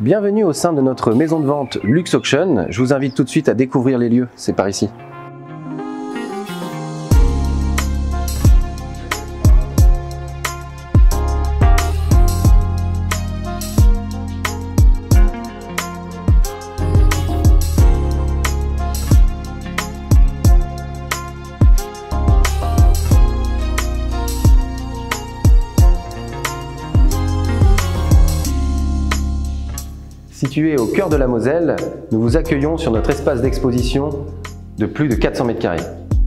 Bienvenue au sein de notre maison de vente Luxe Auction. Je vous invite tout de suite à découvrir les lieux, c'est par ici. Situé au cœur de la Moselle, nous vous accueillons sur notre espace d'exposition de plus de 400 mètres carrés.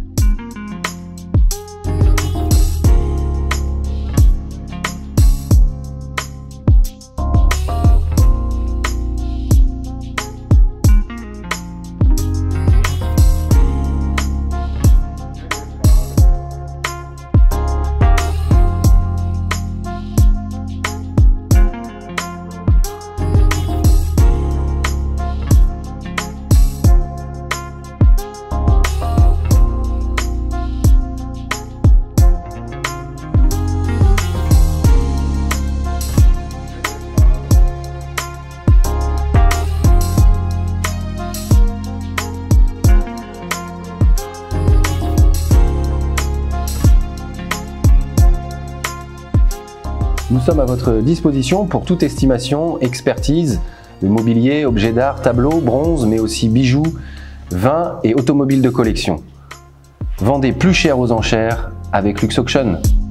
Nous sommes à votre disposition pour toute estimation, expertise, de mobilier, objets d'art, tableaux, bronze, mais aussi bijoux, vins et automobiles de collection. Vendez plus cher aux enchères avec Luxe Auction.